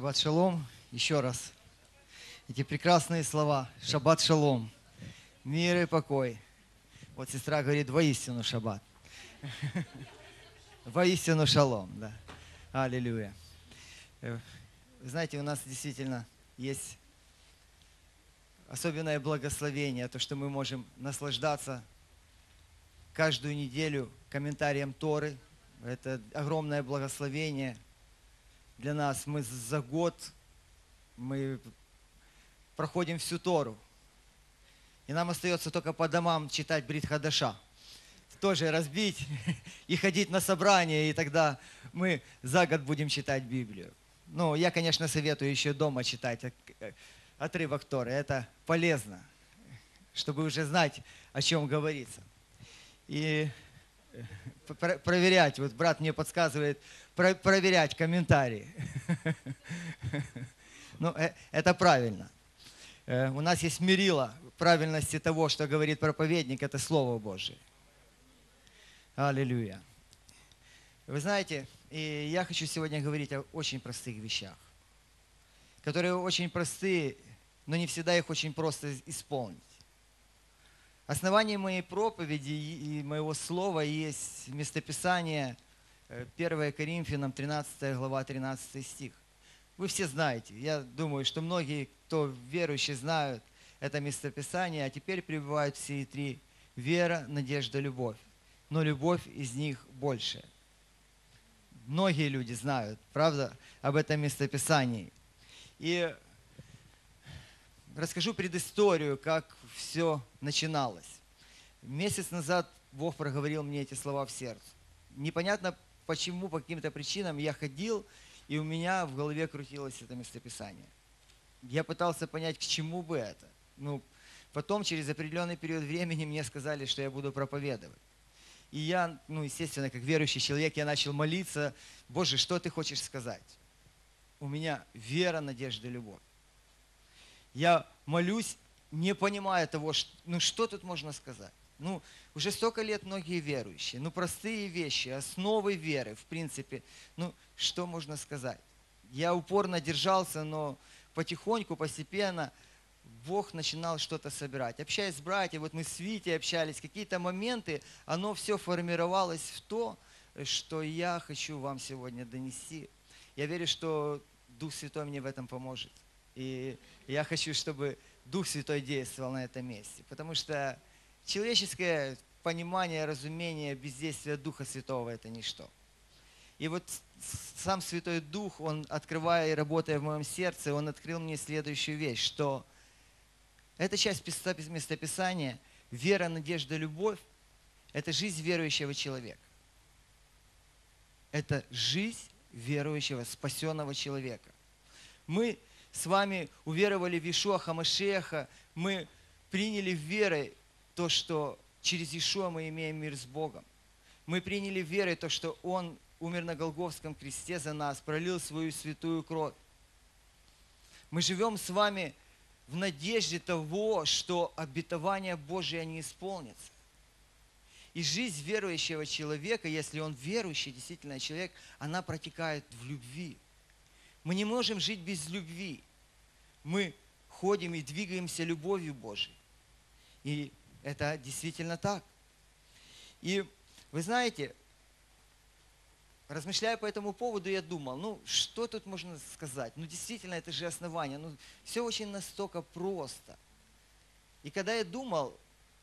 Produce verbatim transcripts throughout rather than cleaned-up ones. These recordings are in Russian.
Шаббат шалом. Еще раз. Эти прекрасные слова. Шаббат шалом. Мир и покой. Вот сестра говорит, воистину шаббат. Воистину шалом, да. Аллилуйя. Вы знаете, у нас действительно есть особенное благословение, то, что мы можем наслаждаться каждую неделю комментарием Торы. Это огромное благословение для нас. Мы за год мы проходим всю Тору. И нам остается только по домам читать Брит Хадаша. Тоже разбить и ходить на собрание, и тогда мы за год будем читать Библию. Ну, я, конечно, советую еще дома читать отрывок Торы. Это полезно, чтобы уже знать, о чем говорится. И проверять, вот брат мне подсказывает, проверять комментарии. Ну, это правильно. У нас есть мерило правильности того, что говорит проповедник, это Слово Божие. Аллилуйя. Вы знаете, и я хочу сегодня говорить о очень простых вещах, которые очень простые, но не всегда их очень просто исполнить. Основание моей проповеди и моего слова есть местописание первое Коринфянам, тринадцатая глава, тринадцатый стих. Вы все знаете, я думаю, что многие, кто верующие, знают это местописание, а теперь пребывают все три: вера, надежда, любовь. Но любовь из них больше. Многие люди знают, правда, об этом местописании. И расскажу предысторию, как все начиналось. Месяц назад Бог проговорил мне эти слова в сердце. Непонятно почему, по каким-то причинам я ходил, и у меня в голове крутилось это местописание. Я пытался понять, к чему бы это. Ну, потом, через определенный период времени, мне сказали, что я буду проповедовать. И я, ну, естественно, как верующий человек, я начал молиться: Боже, что ты хочешь сказать? У меня вера, надежда, любовь. Я молюсь, не понимая того, что, ну что тут можно сказать? Ну, уже столько лет многие верующие, ну простые вещи, основы веры, в принципе, ну что можно сказать? Я упорно держался, но потихоньку, постепенно Бог начинал что-то собирать. Общаясь с братьями, вот мы с Витей общались, какие-то моменты, оно все формировалось в то, что я хочу вам сегодня донести. Я верю, что Дух Святой мне в этом поможет. И я хочу, чтобы Дух Святой действовал на этом месте. Потому что человеческое понимание, разумение, бездействие Духа Святого – это ничто. И вот сам Святой Дух, Он, открывая и работая в моем сердце, Он открыл мне следующую вещь, что эта часть местописания, вера, надежда, любовь – это жизнь верующего человека. Это жизнь верующего, спасенного человека. Мы с вами уверовали в Иешуа ха-Машиаха, мы приняли верой то, что через Иешуа мы имеем мир с Богом. Мы приняли верой то, что Он умер на Голгофском кресте за нас, пролил свою святую кровь. Мы живем с вами в надежде того, что обетования Божьи они исполнятся. И жизнь верующего человека, если он верующий, действительно человек, она протекает в любви. Мы не можем жить без любви. Мы ходим и двигаемся любовью Божией. И это действительно так. И вы знаете, размышляя по этому поводу, я думал, ну что тут можно сказать? Ну действительно, это же основание. Ну, все очень настолько просто. И когда я думал,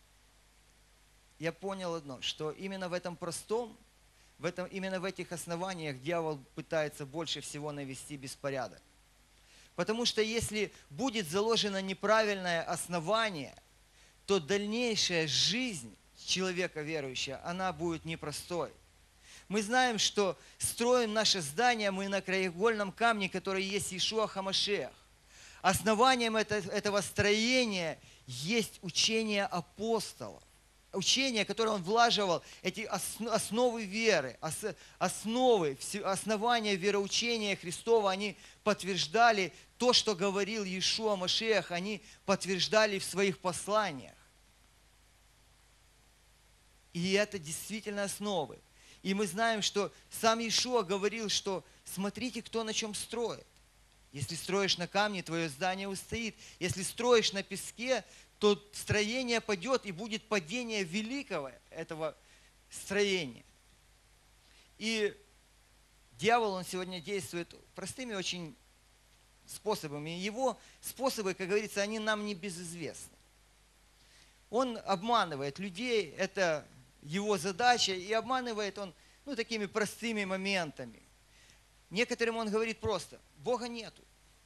я понял одно, что именно в этом простом, в этом, именно в этих основаниях дьявол пытается больше всего навести беспорядок. Потому что если будет заложено неправильное основание, то дальнейшая жизнь человека верующего, она будет непростой. Мы знаем, что строим наше здание мы на краеугольном камне, который есть Иешуа ха-Машиах. Основанием этого строения есть учение апостолов. Учение, которое он влаживал, эти основы веры, основы, основания вероучения Христова, они подтверждали то, что говорил Иешуа Машиах, они подтверждали в своих посланиях. И это действительно основы. И мы знаем, что сам Иешуа говорил, что смотрите, кто на чем строит. Если строишь на камне, твое здание устоит. Если строишь на песке, то строение падет, и будет падение великого этого строения. И дьявол, он сегодня действует простыми очень способами. Его способы, как говорится, они нам не безызвестны. Он обманывает людей, это его задача, и обманывает он ну, такими простыми моментами. Некоторым он говорит просто: Бога нету.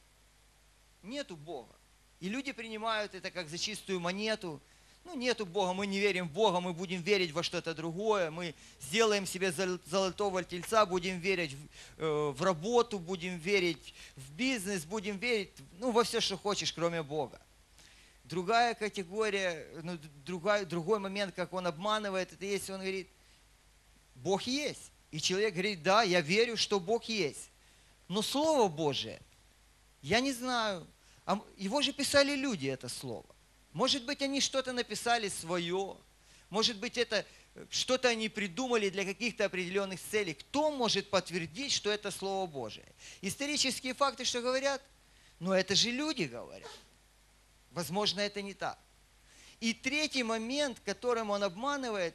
Нету Бога. И люди принимают это как за чистую монету. Ну, нету Бога, мы не верим в Бога, мы будем верить во что-то другое, мы сделаем себе золотого тельца, будем верить в, э, в работу, будем верить в бизнес, будем верить ну, во все, что хочешь, кроме Бога. Другая категория, ну, другой, другой момент, как он обманывает, это если он говорит: Бог есть. И человек говорит: да, я верю, что Бог есть. Но Слово Божие, я не знаю. А его же писали люди, это Слово. Может быть, они что-то написали свое. Может быть, это что-то они придумали для каких-то определенных целей. Кто может подтвердить, что это Слово Божие? Исторические факты что говорят? Но это же люди говорят. Возможно, это не так. И третий момент, которым он обманывает,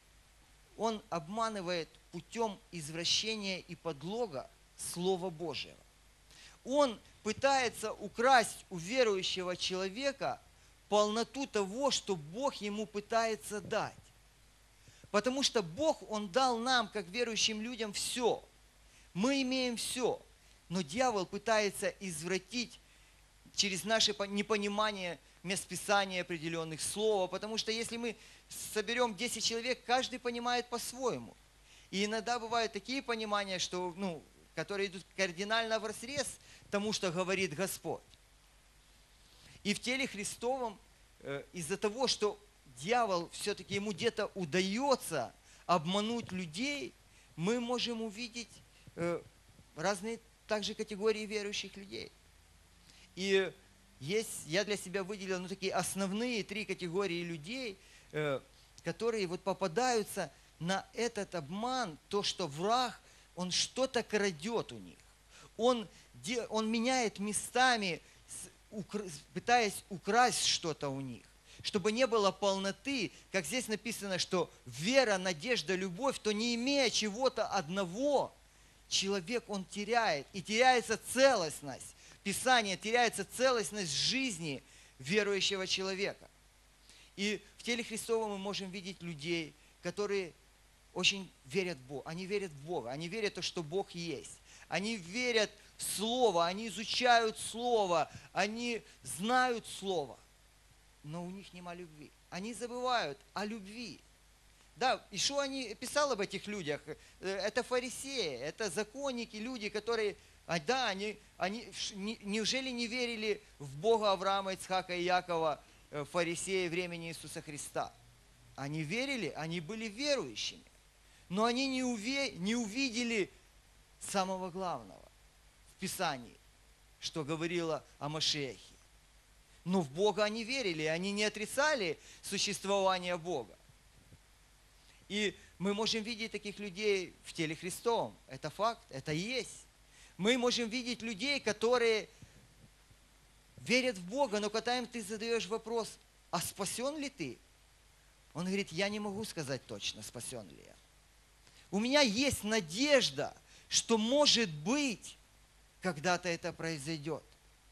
он обманывает путем извращения и подлога Слова Божьего. Он пытается украсть у верующего человека полноту того, что Бог ему пытается дать. Потому что Бог, Он дал нам, как верующим людям, все. Мы имеем все. Но дьявол пытается извратить через наше непонимание мест Писания определенных слов. Потому что если мы соберем десять человек, каждый понимает по-своему. И иногда бывают такие понимания, что, ну, которые идут кардинально вразрез тому, что говорит Господь. И в теле Христовом э, из-за того, что дьявол все-таки ему где-то удается обмануть людей, мы можем увидеть э, разные также категории верующих людей. И есть, я для себя выделил ну, такие основные три категории людей, э, которые вот попадаются на этот обман, то, что враг, он что-то крадет у них. Он, он меняет местами, пытаясь украсть что-то у них, чтобы не было полноты, как здесь написано, что вера, надежда, любовь, то не имея чего-то одного, человек он теряет, и теряется целостность. Писание теряется целостность жизни верующего человека. И в теле Христовом мы можем видеть людей, которые очень верят в Бога. Они верят в Бога, они верят в то, что Бог есть. Они верят в Слово, они изучают Слово, они знают Слово. Но у них нема любви. Они забывают о любви. Да, и что они писал об этих людях? Это фарисеи, это законники, люди, которые, а да, они, они неужели не верили в Бога Авраама, Ицхака и Якова, фарисеи времени Иисуса Христа? Они верили, они были верующими. Но они не, уве, не увидели самого главного в Писании, что говорило о Машиахе. Но в Бога они верили, они не отрицали существование Бога. И мы можем видеть таких людей в теле Христовом. Это факт, это есть. Мы можем видеть людей, которые верят в Бога, но когда им ты задаешь вопрос: а спасен ли ты? Он говорит: я не могу сказать точно, спасен ли я. У меня есть надежда, что, может быть, когда-то это произойдет.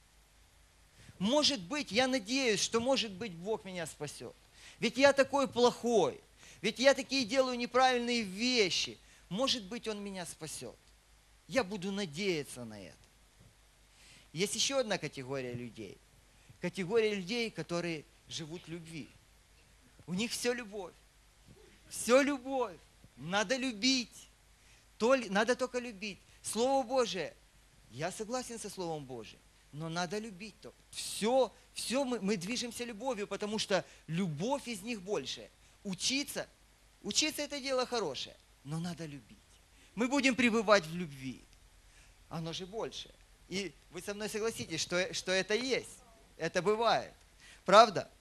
Может быть, я надеюсь, что, может быть, Бог меня спасет. Ведь я такой плохой. Ведь я такие делаю неправильные вещи. Может быть, Он меня спасет. Я буду надеяться на это. Есть еще одна категория людей. Категория людей, которые живут в любви. У них все любовь. Все любовь. Надо любить. То, надо только любить. Слово Божие. Я согласен со Словом Божиим. Но надо любить то. Все, все мы, мы движемся любовью, потому что любовь из них больше. Учиться, учиться это дело хорошее, но надо любить. Мы будем пребывать в любви. Оно же больше. И вы со мной согласитесь, что, что это есть. Это бывает. Правда?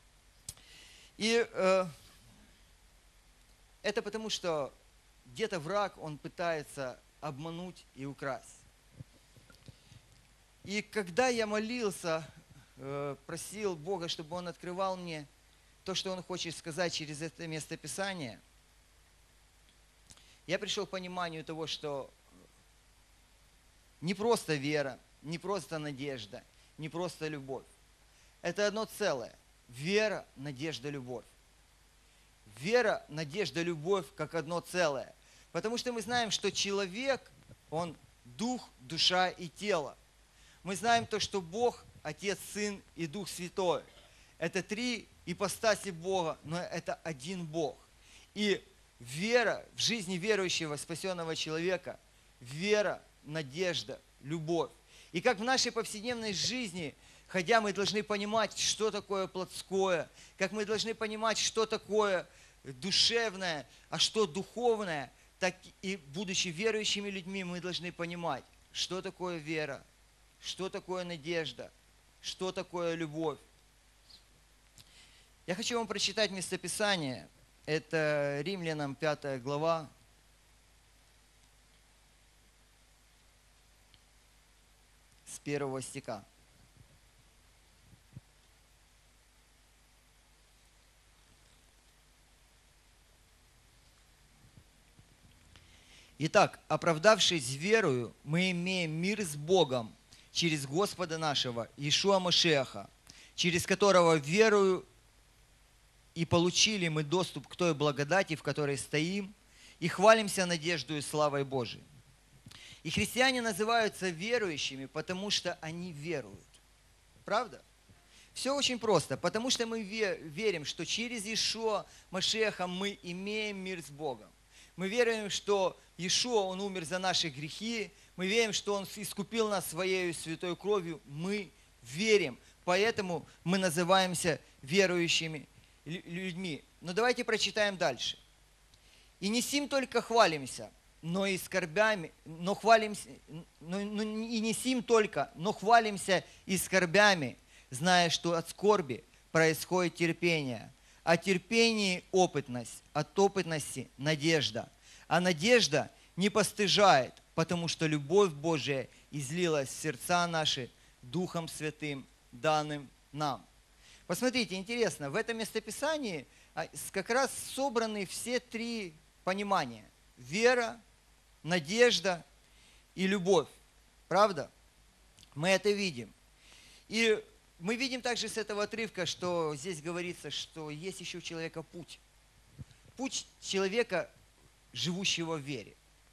И э, это потому, что где-то враг, он пытается обмануть и украсть. И когда я молился, э, просил Бога, чтобы Он открывал мне то, что Он хочет сказать через это местописание, я пришел к пониманию того, что не просто вера, не просто надежда, не просто любовь. Это одно целое. Вера, надежда, любовь. Вера, надежда, любовь как одно целое. Потому что мы знаем, что человек, он дух, душа и тело. Мы знаем то, что Бог, Отец, Сын и Дух Святой. Это три ипостаси Бога, но это один Бог. И вера в жизни верующего, спасенного человека, вера, надежда, любовь. И как в нашей повседневной жизни, ходя, мы должны понимать, что такое плотское, как мы должны понимать, что такое душевное, а что духовное, так и будучи верующими людьми, мы должны понимать, что такое вера, что такое надежда, что такое любовь. Я хочу вам прочитать местописание. Это Римлянам пятая глава. С первого стиха. Итак, оправдавшись верою, мы имеем мир с Богом через Господа нашего Иешуа Машиаха, через которого верою и получили мы доступ к той благодати, в которой стоим, и хвалимся надеждой и славой Божией. И христиане называются верующими, потому что они веруют. Правда? Все очень просто, потому что мы верим, что через Иешуа Машиаха мы имеем мир с Богом. Мы верим, что Иешуа, Он умер за наши грехи. Мы верим, что Он искупил нас Своей святой кровью. Мы верим. Поэтому мы называемся верующими людьми. Но давайте прочитаем дальше. «И не сим только хвалимся, но и скорбями, но хвалимся, но, но, и не сим только, но хвалимся и скорбями, зная, что от скорби происходит терпение, а терпение – опытность, от опытности – надежда. А надежда не постыжает, потому что любовь Божия излилась в сердца наши Духом Святым, данным нам». Посмотрите, интересно, в этом местописании как раз собраны все три понимания. Вера, надежда и любовь. Правда? Мы это видим. И мы видим также с этого отрывка, что здесь говорится, что есть еще у человека путь. Путь человека, живущего в вере.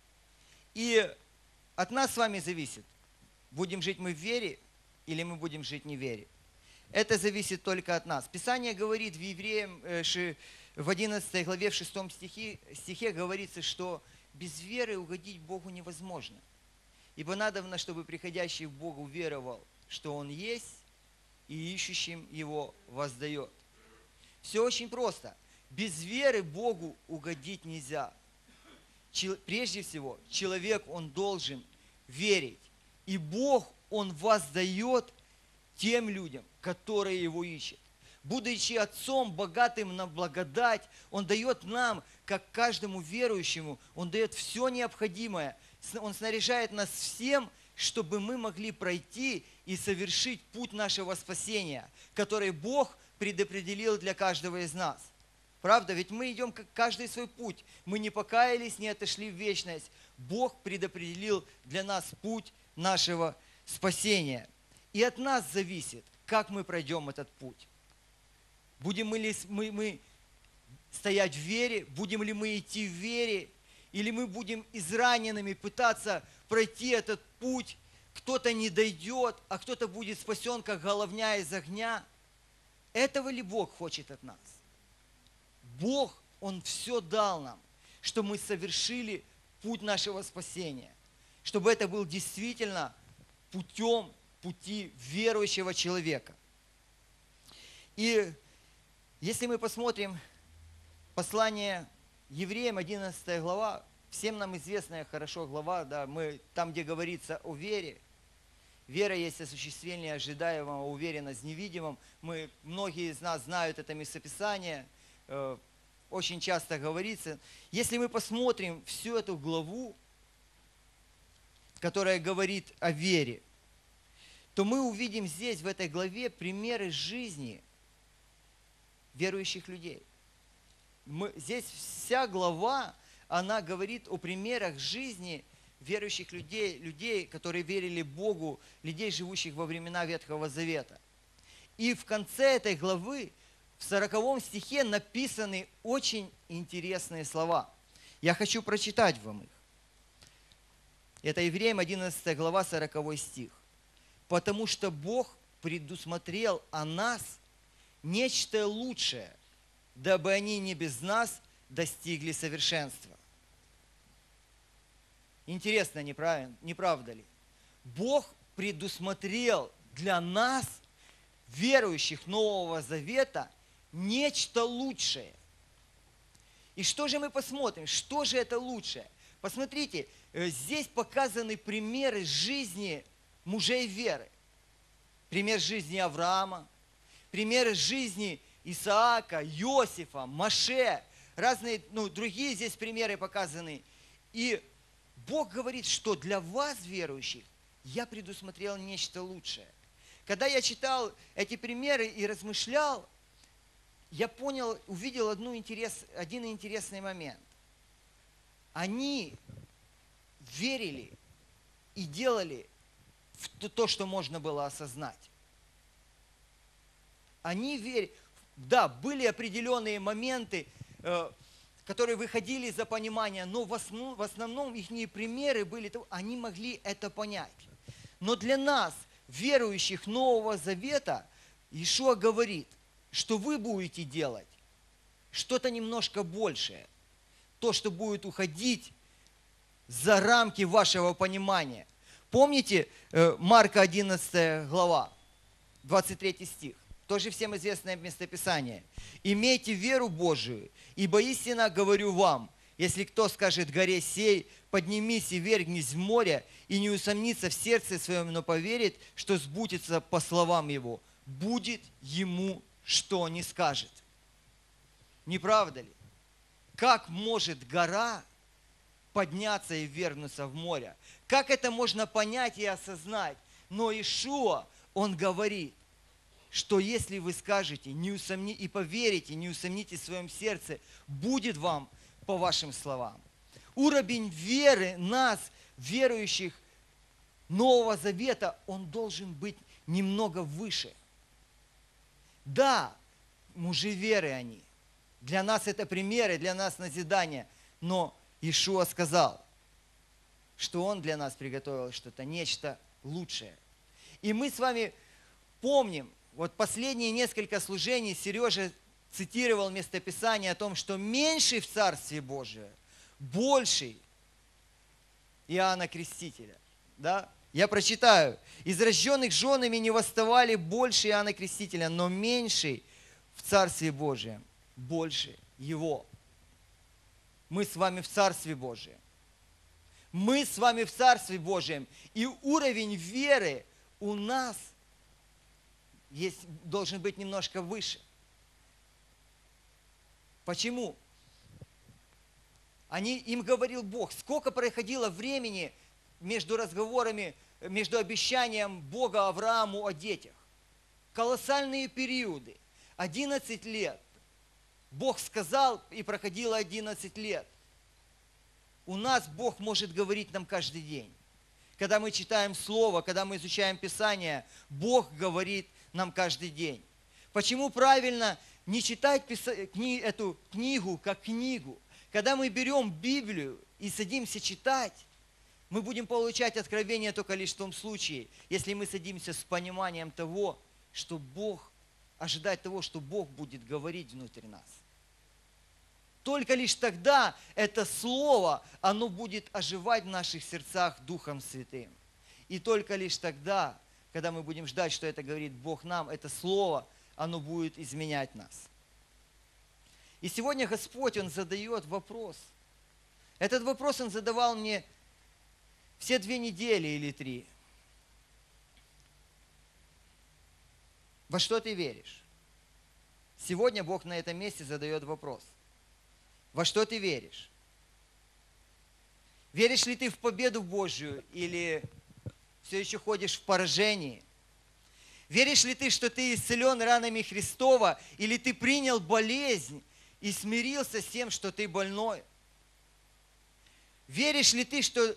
И от нас с вами зависит, будем жить мы в вере или мы будем жить не в вере. Это зависит только от нас. Писание говорит в Евреям, в одиннадцатой главе, в шестом стихе, стихе говорится, что без веры угодить Богу невозможно. Ибо надобно, чтобы приходящий к Богу веровал, что Он есть, и ищущим Его воздает. Все очень просто. Без веры Богу угодить нельзя. Прежде всего, человек, он должен верить. И Бог, Он воздает тем людям, которые Его ищут. Будучи Отцом, богатым на благодать, Он дает нам, как каждому верующему, Он дает все необходимое. Он снаряжает нас всем, чтобы мы могли пройти и совершить путь нашего спасения, который Бог предопределил для каждого из нас. Правда? Ведь мы идем каждый свой путь. Мы не покаялись, не отошли в вечность. Бог предопределил для нас путь нашего спасения. И от нас зависит, как мы пройдем этот путь. Будем мы, ли, мы, мы стоять в вере, будем ли мы идти в вере, или мы будем израненными пытаться пройти этот путь, кто-то не дойдет, а кто-то будет спасен, как головня из огня. Этого ли Бог хочет от нас? Бог, Он все дал нам, чтобы мы совершили путь нашего спасения, чтобы это был действительно путем пути верующего человека. И если мы посмотрим послание Евреям, одиннадцатая глава, всем нам известная хорошо глава, да, мы, там, где говорится о вере. Вера есть осуществление ожидаемого, уверенность в невидимом. Мы, многие из нас знают это местописание, э, очень часто говорится. Если мы посмотрим всю эту главу, которая говорит о вере, то мы увидим здесь, в этой главе, примеры жизни верующих людей. Мы, здесь вся глава, она говорит о примерах жизни верующих людей, людей, которые верили Богу, людей, живущих во времена Ветхого Завета. И в конце этой главы, в сороковом стихе, написаны очень интересные слова. Я хочу прочитать вам их. Это Евреям одиннадцатая глава, сороковой стих. «Потому что Бог предусмотрел о нас нечто лучшее, дабы они не без нас достигли совершенства». Интересно, не правда ли? Бог предусмотрел для нас, верующих Нового Завета, нечто лучшее. И что же мы посмотрим? Что же это лучшее? Посмотрите, здесь показаны примеры жизни мужей веры. Пример жизни Авраама, примеры жизни Исаака, Иосифа, Моше, разные, ну, другие здесь примеры показаны. И Бог говорит, что для вас, верующих, я предусмотрел нечто лучшее. Когда я читал эти примеры и размышлял, я понял, увидел одну интерес, один интересный момент. Они верили и делали в то, что можно было осознать. Они верили. Да, были определенные моменты, которые выходили за понимание, но в основном, в основном их примеры были, они могли это понять. Но для нас, верующих Нового Завета, Иешуа говорит, что вы будете делать что-то немножко большее. То, что будет уходить за рамки вашего понимания. Помните Марка одиннадцатая глава, двадцать третий стих? Тоже всем известное местописание. «Имейте веру Божию, ибо истинно говорю вам, если кто скажет горе сей, поднимись и вергнись в море, и не усомнится в сердце своем, но поверит, что сбудется по словам его, будет ему, что не скажет». Не правда ли? Как может гора подняться и вергнуться в море? Как это можно понять и осознать? Но Иешуа, Он говорит, что если вы скажете не усомни, и поверите, не усомните в своем сердце, будет вам по вашим словам. Уровень веры нас, верующих Нового Завета, он должен быть немного выше. Да, мужи веры они. Для нас это примеры, для нас назидание. Но Иешуа сказал, что Он для нас приготовил что-то, нечто лучшее. И мы с вами помним, вот последние несколько служений Сережа цитировал местописание о том, что меньший в Царстве Божие, больший Иоанна Крестителя. Да? Я прочитаю. «Из рожденных женами не восставали больше Иоанна Крестителя, но меньший в Царстве Божием, больше его». Мы с вами в Царстве Божием. Мы с вами в Царстве Божьем. И уровень веры у нас есть, должен быть немножко выше. Почему? Они, им говорил Бог. Сколько проходило времени между разговорами, между обещанием Бога Аврааму о детях? Колоссальные периоды. одиннадцать лет. Бог сказал, и проходило одиннадцать лет. У нас Бог может говорить нам каждый день. Когда мы читаем Слово, когда мы изучаем Писание, Бог говорит нам каждый день. Почему правильно не читать эту книгу как книгу? Когда мы берем Библию и садимся читать, мы будем получать откровение только лишь в том случае, если мы садимся с пониманием того, что Бог, ожидать того, что Бог будет говорить внутри нас. Только лишь тогда это Слово, оно будет оживать в наших сердцах Духом Святым. И только лишь тогда, когда мы будем ждать, что это говорит Бог нам, это Слово, оно будет изменять нас. И сегодня Господь, Он задает вопрос. Этот вопрос Он задавал мне все две недели или три. Во что ты веришь? Сегодня Бог на этом месте задает вопрос. Во что ты веришь? Веришь ли ты в победу Божью или все еще ходишь в поражении? Веришь ли ты, что ты исцелен ранами Христова, или ты принял болезнь и смирился с тем, что ты больной? Веришь ли ты, что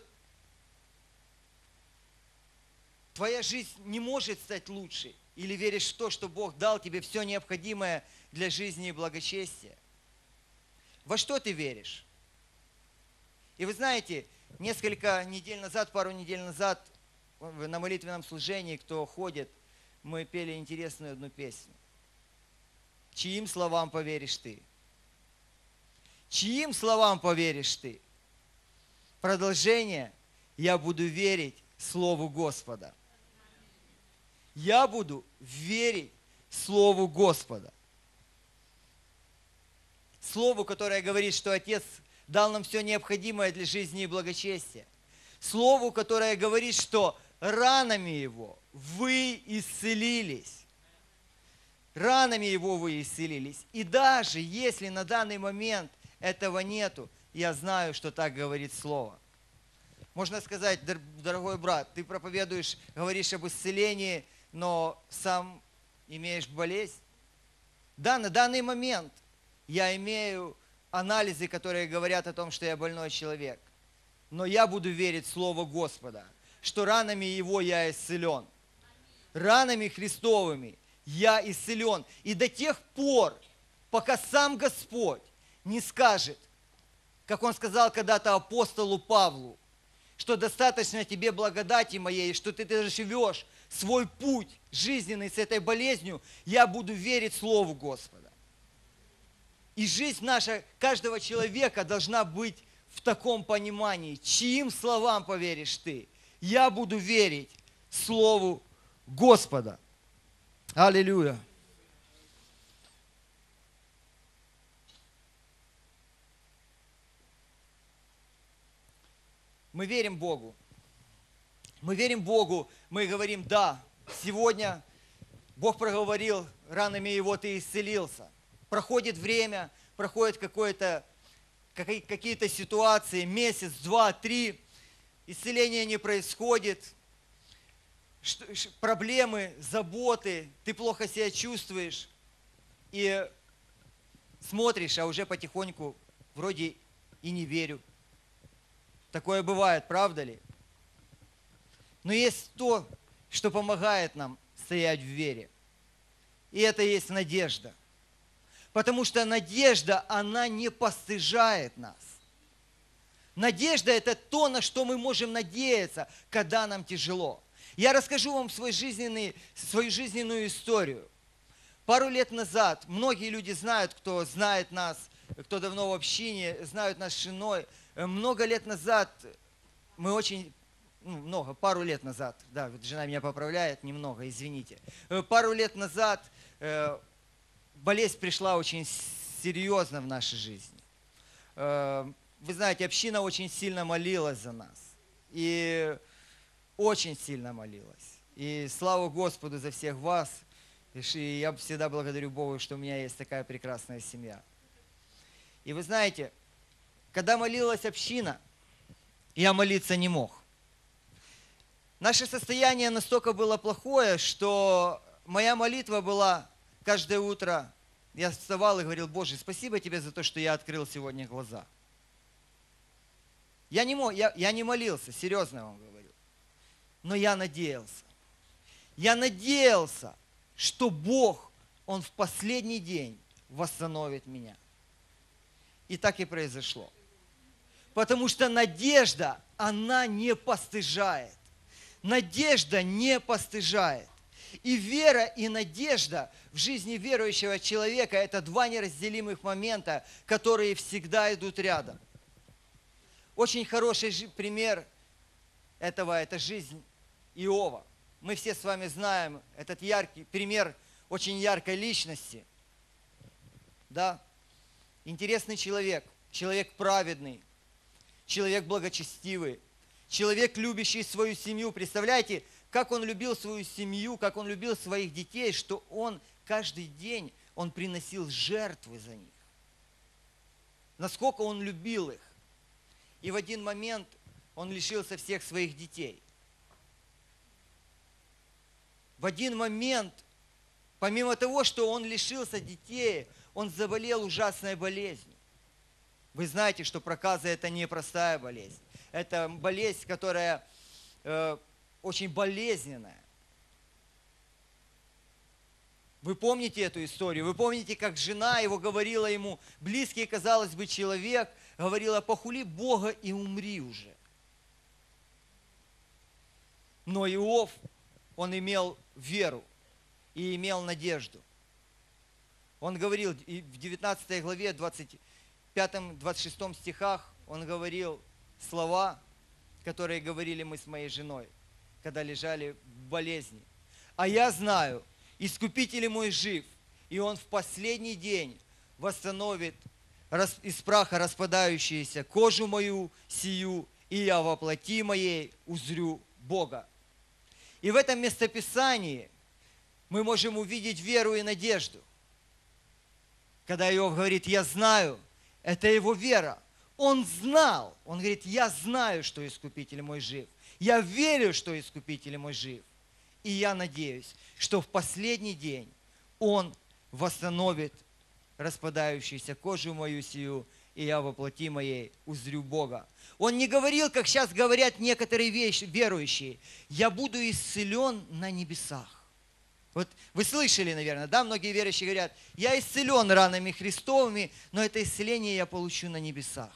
твоя жизнь не может стать лучше? Или веришь в то, что Бог дал тебе все необходимое для жизни и благочестия? Во что ты веришь? И вы знаете, несколько недель назад, пару недель назад, на молитвенном служении, кто ходит, мы пели интересную одну песню. Чьим словам поверишь ты? Чьим словам поверишь ты? Продолжение. Я буду верить Слову Господа. Я буду верить Слову Господа. Слову, которое говорит, что Отец дал нам все необходимое для жизни и благочестия. Слову, которое говорит, что ранами Его вы исцелились. Ранами Его вы исцелились. И даже если на данный момент этого нету, я знаю, что так говорит Слово. Можно сказать, дорогой брат, ты проповедуешь, говоришь об исцелении, но сам имеешь болезнь. Да, на данный момент я имею анализы, которые говорят о том, что я больной человек. Но я буду верить в Слово Господа, что ранами Его я исцелен. Ранами Христовыми я исцелен. И до тех пор, пока сам Господь не скажет, как Он сказал когда-то апостолу Павлу, что достаточно тебе благодати моей, что ты, ты живешь свой путь жизненный с этой болезнью, я буду верить Слову Господа. И жизнь наша, каждого человека должна быть в таком понимании. Чьим словам поверишь ты? Я буду верить Слову Господа. Аллилуйя. Мы верим Богу. Мы верим Богу, мы говорим, да, сегодня Бог проговорил, ранами Его ты исцелился. Проходит время, проходит какое-то, какие-то ситуации, месяц, два, три, исцеление не происходит, проблемы, заботы, ты плохо себя чувствуешь и смотришь, а уже потихоньку вроде и не верю. Такое бывает, правда ли? Но есть то, что помогает нам стоять в вере. И это есть надежда. Потому что надежда, она не постыжает нас. Надежда – это то, на что мы можем надеяться, когда нам тяжело. Я расскажу вам свой жизненный, свою жизненную историю. Пару лет назад, многие люди знают, кто знает нас, кто давно в общине, знают нас с женой. Много лет назад, мы очень, ну, много, пару лет назад, да, вот жена меня поправляет, немного, извините. Пару лет назад э, болезнь пришла очень серьезно в нашей жизни. Э, вы знаете, община очень сильно молилась за нас. И очень сильно молилась. И слава Господу за всех вас. И я всегда благодарю Богу, что у меня есть такая прекрасная семья. И вы знаете, когда молилась община, я молиться не мог. Наше состояние настолько было плохое, что моя молитва была каждое утро. Я вставал и говорил: Боже, спасибо тебе за то, что я открыл сегодня глаза. Я не, мог, я, я не молился, серьезно вам говорю. Но я надеялся. Я надеялся, что Бог, Он в последний день восстановит меня. И так и произошло. Потому что надежда, она не постыжает. Надежда не постыжает. И вера, и надежда в жизни верующего человека – это два неразделимых момента, которые всегда идут рядом. Очень хороший пример этого – это жизнь Иова. Мы все с вами знаем этот яркий пример очень яркой личности. Да? Интересный человек, человек праведный, человек благочестивый, человек, любящий свою семью. Представляете, как он любил свою семью, как он любил своих детей, что он каждый день он приносил жертвы за них. Насколько он любил их. И в один момент он лишился всех своих детей. В в один момент, помимо того, что он лишился детей, он заболел ужасной болезнью. Вы знаете, что проказа – это не простая болезнь. Это болезнь, которая э, очень болезненная. Вы помните эту историю? Вы помните, как жена его говорила ему, близкий, казалось бы, человек, говорила: похули Бога и умри уже. Но Иов, он имел веру и имел надежду. Он говорил в девятнадцатой главе, двадцать пятом двадцать шестом стихах, он говорил слова, которые говорили мы с моей женой, когда лежали в болезни. А я знаю, Искупитель мой жив, и Он в последний день восстановит из праха распадающуюся кожу мою сию, и я во плоти моей узрю Бога. И в этом местописании мы можем увидеть веру и надежду. Когда Иов говорит: я знаю, это его вера. Он знал, он говорит: я знаю, что Искупитель мой жив. Я верю, что Искупитель мой жив. И я надеюсь, что в последний день Он восстановит распадающуюся кожу мою сию, и я во плоти моей узрю Бога. Он не говорил, как сейчас говорят некоторые вещи, верующие: я буду исцелен на небесах. Вот вы слышали, наверное, да, многие верующие говорят: я исцелен ранами Христовыми, но это исцеление я получу на небесах.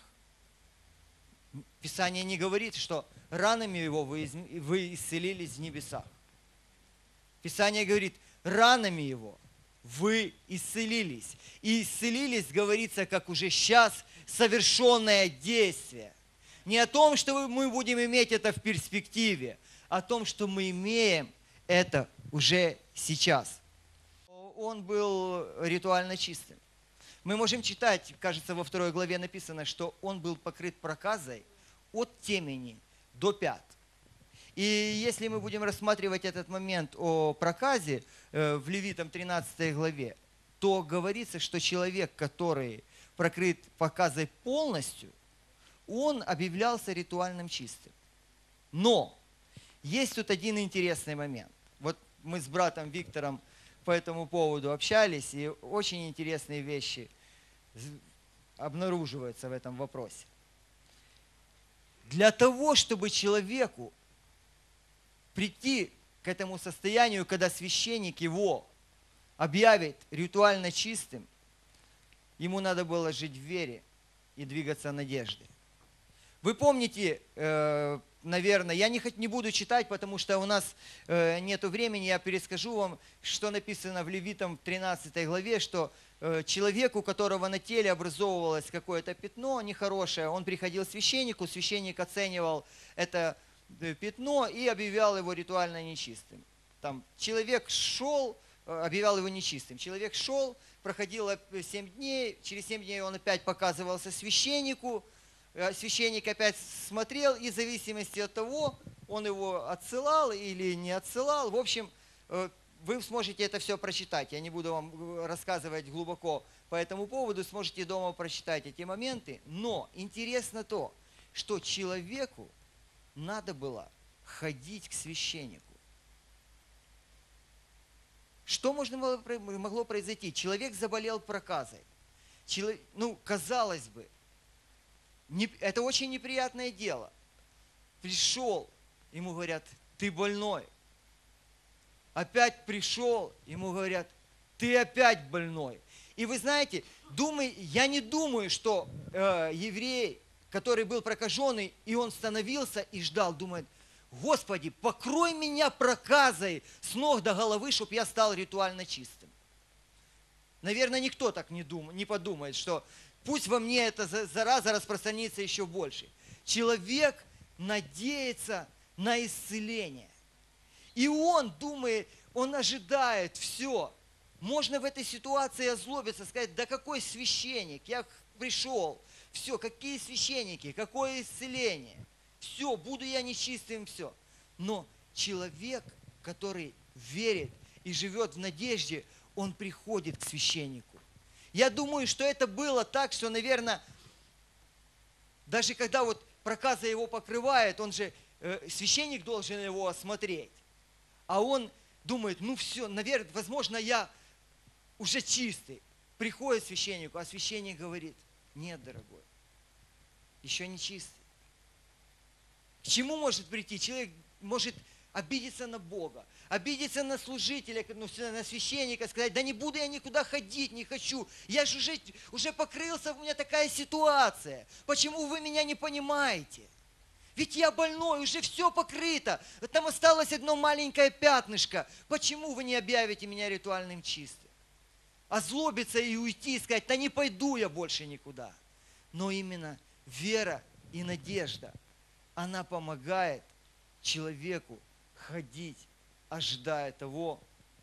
Писание не говорит, что ранами Его вы исцелились в небесах. Писание говорит: ранами Его вы исцелились. И исцелились, говорится, как уже сейчас совершенное действие. Не о том, что мы будем иметь это в перспективе, а о том, что мы имеем это уже сейчас. Он был ритуально чистым. Мы можем читать, кажется, во второй главе написано, что он был покрыт проказой от темени до пят. И если мы будем рассматривать этот момент о проказе в Левитам тринадцатой главе, то говорится, что человек, который покрыт проказой полностью, он объявлялся ритуальным чистым. Но есть тут один интересный момент. Вот мы с братом Виктором по этому поводу общались, и очень интересные вещи обнаруживаются в этом вопросе. Для того, чтобы человеку прийти к этому состоянию, когда священник его объявит ритуально чистым, ему надо было жить в вере и двигаться надеждой. Вы помните, наверное, я не, не буду читать, потому что у нас нет времени, я перескажу вам, что написано в Левитам тринадцатой главе, что человек, у которого на теле образовывалось какое-то пятно нехорошее, он приходил к священнику, священник оценивал это пятно и объявлял его ритуально нечистым. Там человек шел, объявлял его нечистым. Человек шел, проходило семь дней, через семь дней он опять показывался священнику, священник опять смотрел, и в зависимости от того, он его отсылал или не отсылал. В общем, вы сможете это все прочитать. Я не буду вам рассказывать глубоко по этому поводу, сможете дома прочитать эти моменты. Но интересно то, что человеку надо было ходить к священнику. Что можно было, могло произойти? Человек заболел проказой. Человек, ну, казалось бы, не, это очень неприятное дело. Пришел, ему говорят: ты больной. Опять пришел, ему говорят: ты опять больной. И вы знаете, думай, я не думаю, что э, еврей, который был прокаженный, и он становился и ждал, думает: Господи, покрой меня проказой с ног до головы, чтобы я стал ритуально чистым. Наверное, никто так не, дум, не подумает, что пусть во мне эта зараза распространится еще больше. Человек надеется на исцеление. И он думает, он ожидает все. Можно в этой ситуации озлобиться, сказать: да какой священник, я пришел, все, какие священники, какое исцеление, все, буду я нечистым, все. Но человек, который верит и живет в надежде, он приходит к священнику. Я думаю, что это было так, что, наверное, даже когда вот проказа его покрывает, он же, э, священник должен его осмотреть. А он думает, ну все, наверное, возможно, я уже чистый. Приходит к священнику, а священник говорит, нет, дорогой, еще не чистый. К чему может прийти? Человек может обидеться на Бога, обидеться на служителя, ну, на священника, сказать, да не буду я никуда ходить, не хочу. Я же уже, уже покрылся, у меня такая ситуация. Почему вы меня не понимаете? Ведь я больной, уже все покрыто. Там осталось одно маленькое пятнышко. Почему вы не объявите меня ритуальным чистым? Озлобиться и уйти, и сказать, да не пойду я больше никуда. Но именно вера и надежда, она помогает человеку ходить, ожидая того,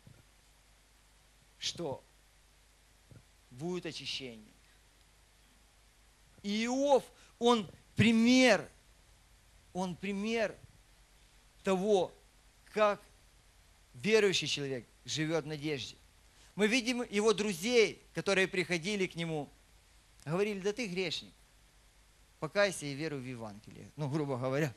что будет очищение. И Иов, он пример, он пример того, как верующий человек живет в надежде. Мы видим его друзей, которые приходили к нему, говорили, да ты грешник, покайся и веруй в Евангелие. Ну, грубо говоря.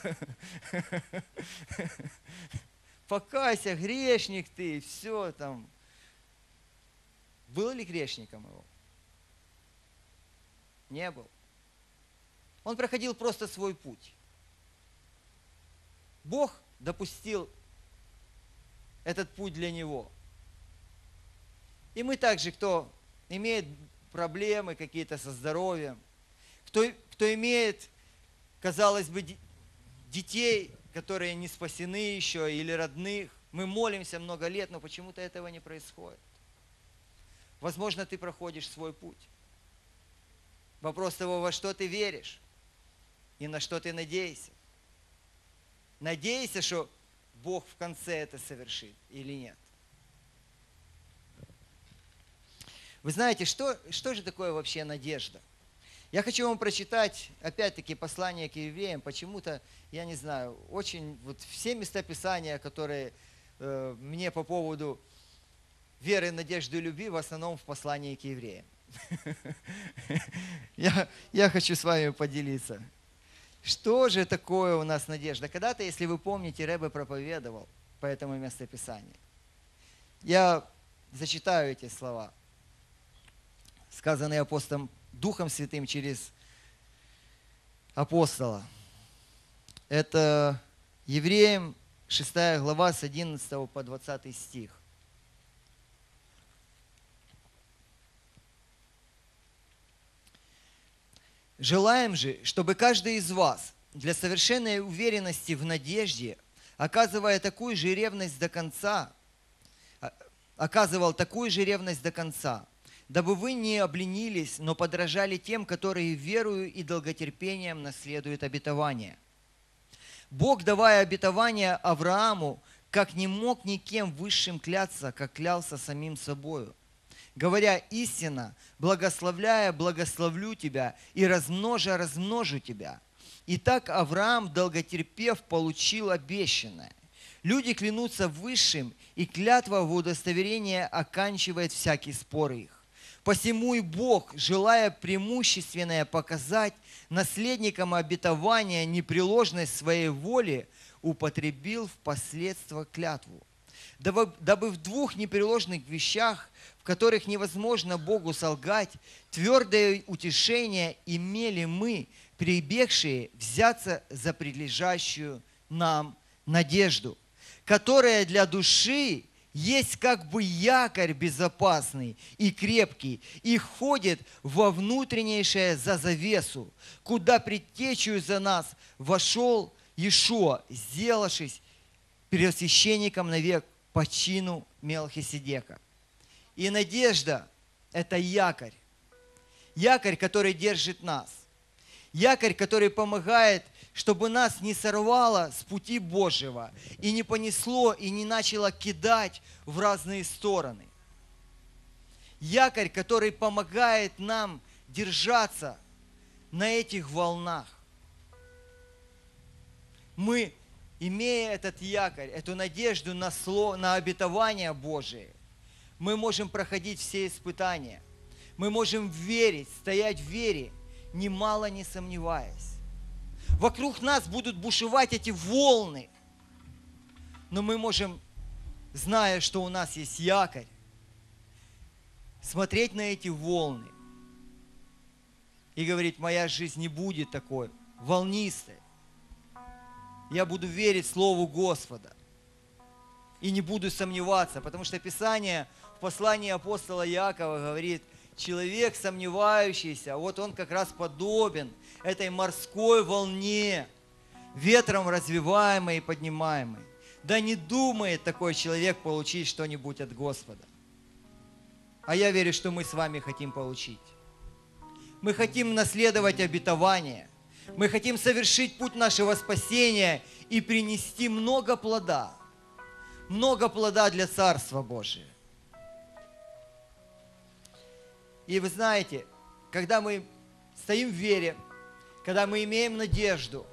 Покайся, грешник ты, все там. Был ли грешником его? Не был. Он проходил просто свой путь. Бог допустил этот путь для него. И мы также, кто имеет проблемы какие-то со здоровьем, кто, кто имеет, казалось бы, детей, которые не спасены еще, или родных, мы молимся много лет, но почему-то этого не происходит. Возможно, ты проходишь свой путь. Вопрос того, во что ты веришь и на что ты надеешься. Надейся, что Бог в конце это совершит или нет. Вы знаете, что, что же такое вообще надежда? Я хочу вам прочитать, опять-таки, послание к евреям. Почему-то, я не знаю, очень, вот все места Писания, которые э, мне по поводу веры, надежды и любви, в основном в послании к евреям. Я, я хочу с вами поделиться. Что же такое у нас надежда? Когда-то, если вы помните, Ребе проповедовал по этому местописанию. Я зачитаю эти слова, сказанные апостолом Духом Святым через апостола. Это Евреям шестая глава с одиннадцатого по двадцатый стих. Желаем же, чтобы каждый из вас для совершенной уверенности в надежде, оказывая такую же ревность до конца, оказывал такую же ревность до конца, дабы вы не обленились, но подражали тем, которые верою и долготерпением наследуют обетование. Бог, давая обетование Аврааму, как не мог никем высшим кляться, как клялся самим собою, говоря истинно, благословляя, благословлю тебя, и размножа, размножу тебя. И так Авраам, долготерпев, получил обещанное. Люди клянутся высшим, и клятва в удостоверение оканчивает всякий спор их. Посему и Бог, желая преимущественное показать наследникам обетования непреложность своей воли, употребил впоследствии клятву, дабы, дабы в двух непреложных вещах, в которых невозможно Богу солгать, твердое утешение имели мы, прибегшие, взяться за прилежащую нам надежду, которая для души есть как бы якорь безопасный и крепкий, и ходит во внутреннейшее за завесу, куда предтечью за нас вошел Иешуа, сделавшись первосвященником навек по чину Мелхиседека. И надежда – это якорь. Якорь, который держит нас. Якорь, который помогает, чтобы нас не сорвало с пути Божьего и не понесло и не начало кидать в разные стороны. Якорь, который помогает нам держаться на этих волнах. Мы, имея этот якорь, эту надежду на, слово, на обетование Божие, мы можем проходить все испытания. Мы можем верить, стоять в вере, немало не сомневаясь. Вокруг нас будут бушевать эти волны, но мы можем зная, что у нас есть якорь, смотреть на эти волны и говорить: моя жизнь не будет такой волнистой. Я буду верить Слову Господа и не буду сомневаться, потому что Писание в послании апостола Иакова говорит: человек сомневающийся, вот он как раз подобен этой морской волне, ветром развиваемой и поднимаемой. Да не думает такой человек получить что-нибудь от Господа. А я верю, что мы с вами хотим получить. Мы хотим наследовать обетование. Мы хотим совершить путь нашего спасения и принести много плода. Много плода для Царства Божия. И вы знаете, когда мы стоим в вере, когда мы имеем надежду,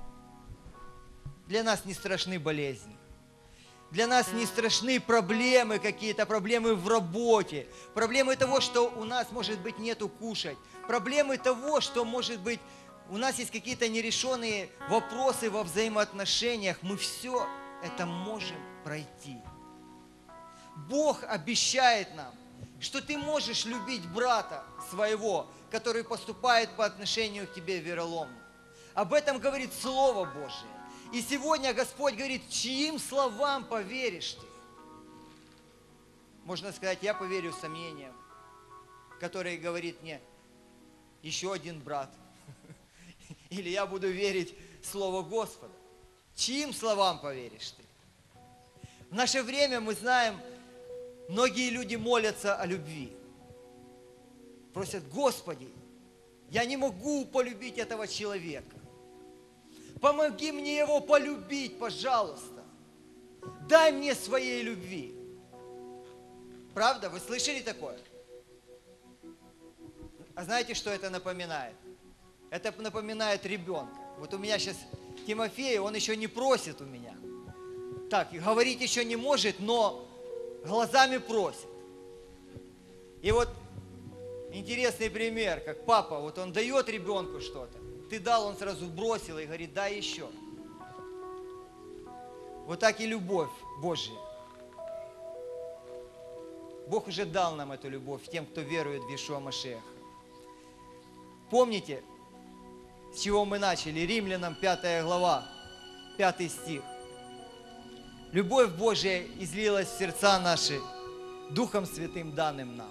для нас не страшны болезни. Для нас не страшны проблемы какие-то, проблемы в работе, проблемы того, что у нас, может быть, нету кушать, проблемы того, что, может быть, у нас есть какие-то нерешенные вопросы во взаимоотношениях. Мы все это можем пройти. Бог обещает нам, что ты можешь любить брата своего, который поступает по отношению к тебе вероломно. Об этом говорит Слово Божие. И сегодня Господь говорит: чьим словам поверишь ты? Можно сказать: я поверю сомнениям, которые говорит мне еще один брат. Или я буду верить Слову Господа. Чьим словам поверишь ты? В наше время мы знаем, многие люди молятся о любви. Просят: Господи, я не могу полюбить этого человека. Помоги мне его полюбить, пожалуйста. Дай мне своей любви. Правда? Вы слышали такое? А знаете, что это напоминает? Это напоминает ребенка. Вот у меня сейчас Тимофей, он еще не просит у меня. Так, говорить еще не может, но глазами просит. И вот интересный пример, как папа, вот он дает ребенку что-то. Ты дал, он сразу бросил и говорит: дай еще. Вот так и любовь Божья. Бог уже дал нам эту любовь тем, кто верует в Иешуа Машиаха. Помните, с чего мы начали? Римлянам пятая глава, пятый стих. Любовь Божья излилась в сердца наши Духом Святым, данным нам.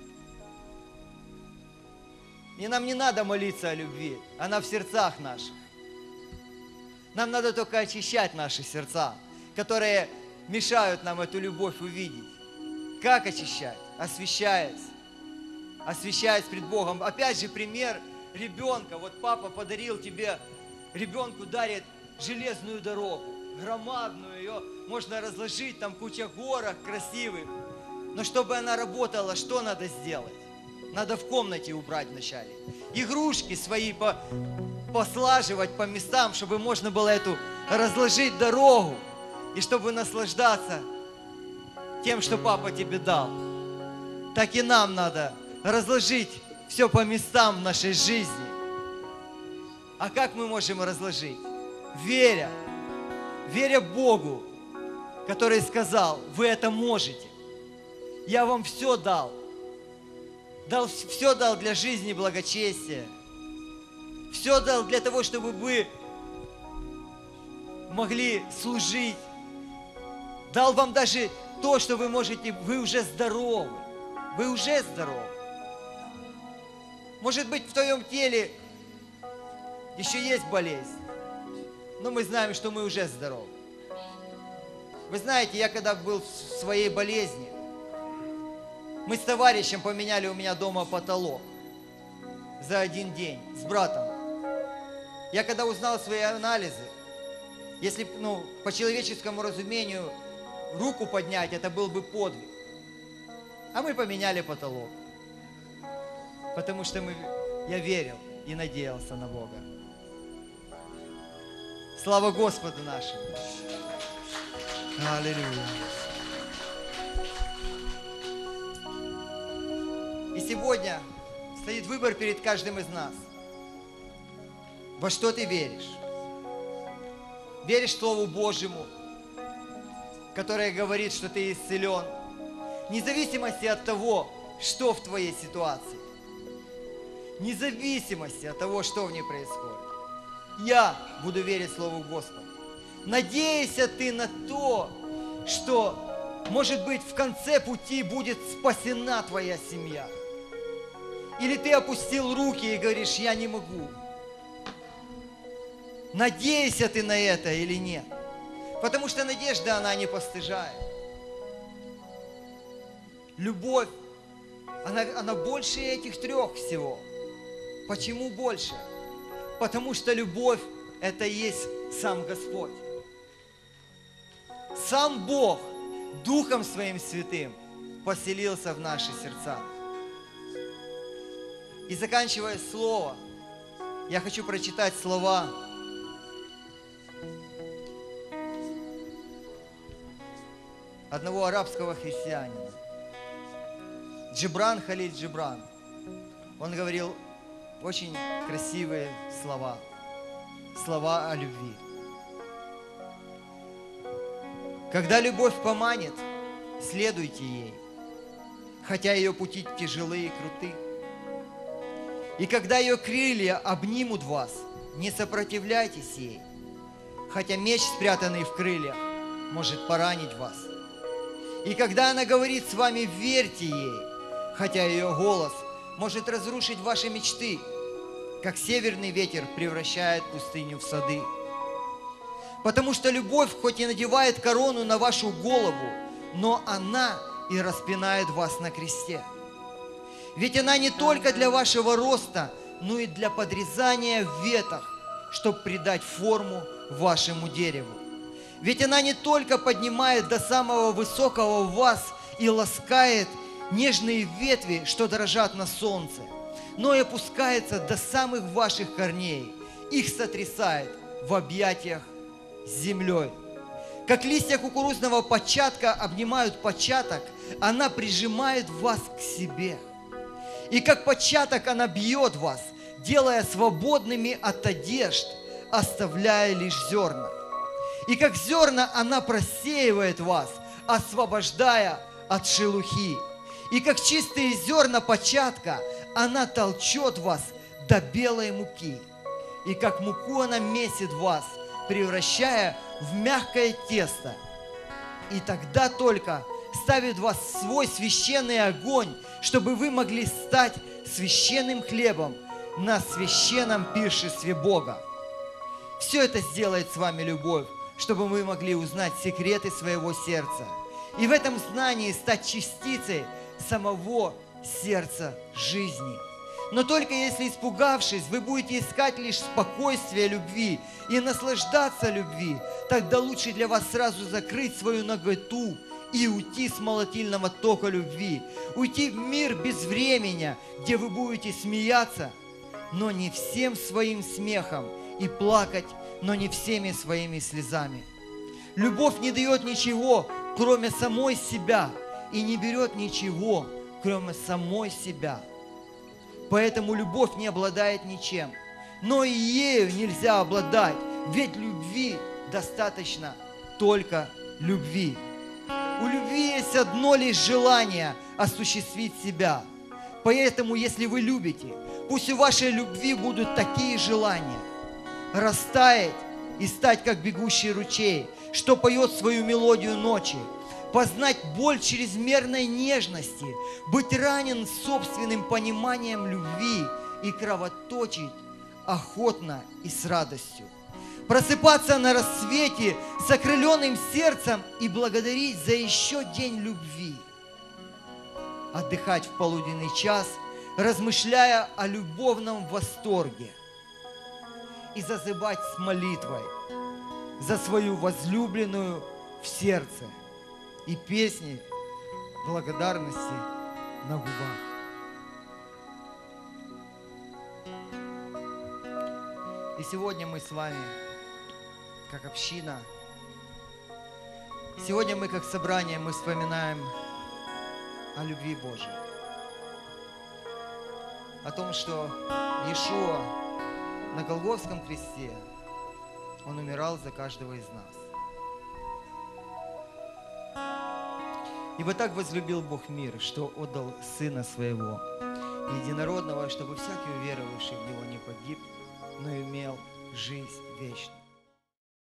И нам не надо молиться о любви, она в сердцах наших. Нам надо только очищать наши сердца, которые мешают нам эту любовь увидеть. Как очищать? Освящаясь. Освящаясь пред Богом. Опять же пример ребенка. Вот папа подарил тебе, ребенку дарит железную дорогу, громадную, ее можно разложить, там куча горок красивых. Но чтобы она работала, что надо сделать? Надо в комнате убрать вначале. Игрушки свои по, послаживать по местам, чтобы можно было эту разложить дорогу. И чтобы наслаждаться тем, что папа тебе дал. Так и нам надо разложить все по местам в нашей жизни. А как мы можем разложить? Веря. Веря Богу, который сказал: вы это можете. Я вам все дал. Дал, все дал для жизни и благочестия. Все дал для того, чтобы вы могли служить. Дал вам даже то, что вы можете, вы уже здоровы. Вы уже здоровы. Может быть, в твоем теле еще есть болезнь, но мы знаем, что мы уже здоровы. Вы знаете, я когда был в своей болезни, мы с товарищем поменяли у меня дома потолок за один день с братом. Я когда узнал свои анализы, если, ну, по человеческому разумению руку поднять, это был бы подвиг. А мы поменяли потолок, потому что мы, я верил и надеялся на Бога. Слава Господу нашему! Аллилуйя! И сегодня стоит выбор перед каждым из нас. Во что ты веришь? Веришь Слову Божьему? которая говорит, что ты исцелен, вне зависимости от того, что в твоей ситуации, вне зависимости от того, что в ней происходит. Я буду верить Слову Господа. Надейся ты на то, что, может быть, в конце пути будет спасена твоя семья. Или ты опустил руки и говоришь: я не могу. Надейся ты на это или нет. Потому что надежда, она не постыжает. Любовь, она, она больше этих трех всего. Почему больше? Потому что любовь – это и есть сам Господь. Сам Бог Духом Своим Святым поселился в наши сердца. И заканчивая слово, я хочу прочитать слова одного арабского христианина. Джибран Халиль Джибран. Он говорил очень красивые слова. Слова о любви. Когда любовь поманит, следуйте ей, хотя ее пути тяжелые и круты. И когда ее крылья обнимут вас, не сопротивляйтесь ей, хотя меч, спрятанный в крыльях, может поранить вас. И когда она говорит с вами, верьте ей, хотя ее голос может разрушить ваши мечты, как северный ветер превращает пустыню в сады. Потому что любовь хоть и надевает корону на вашу голову, но она и распинает вас на кресте. Ведь она не только для вашего роста, но и для подрезания в ветах, чтобы придать форму вашему дереву. Ведь она не только поднимает до самого высокого вас и ласкает нежные ветви, что дрожат на солнце, но и опускается до самых ваших корней, их сотрясает в объятиях с землей. Как листья кукурузного початка обнимают початок, она прижимает вас к себе. И как початок она бьет вас, делая свободными от одежд, оставляя лишь зерна. И как зерна она просеивает вас, освобождая от шелухи. И как чистые зерна початка она толчет вас до белой муки. И как муку она месит вас, превращая в мягкое тесто. И тогда только ставит вас в свой священный огонь, чтобы вы могли стать священным хлебом на священном пиршестве Бога. Все это сделает с вами любовь, чтобы вы могли узнать секреты своего сердца. И в этом знании стать частицей самого сердца жизни. Но только если, испугавшись, вы будете искать лишь спокойствие любви и наслаждаться любви, тогда лучше для вас сразу закрыть свою наготу и уйти с молотильного тока любви, уйти в мир без времени, где вы будете смеяться, но не всем своим смехом, и плакать, но не всеми своими слезами. Любовь не дает ничего, кроме самой себя, и не берет ничего, кроме самой себя. Поэтому любовь не обладает ничем, но и ею нельзя обладать, ведь любви достаточно только любви. У любви есть одно лишь желание осуществить себя. Поэтому, если вы любите, пусть у вашей любви будут такие желания: растаять и стать, как бегущий ручей, что поет свою мелодию ночи, познать боль чрезмерной нежности, быть ранен собственным пониманием любви и кровоточить охотно и с радостью. Просыпаться на рассвете с окрыленным сердцем и благодарить за еще день любви. Отдыхать в полуденный час, размышляя о любовном восторге. И зазывать с молитвой за свою возлюбленную в сердце и песни благодарности на губах. И сегодня мы с вами, как община, сегодня мы, как собрание, мы вспоминаем о любви Божией. О том, что Иешуа на Голгофском кресте, Он умирал за каждого из нас. Ибо так возлюбил Бог мир, что отдал Сына Своего, Единородного, чтобы всякий уверовавший в Него не погиб, но имел жизнь вечную.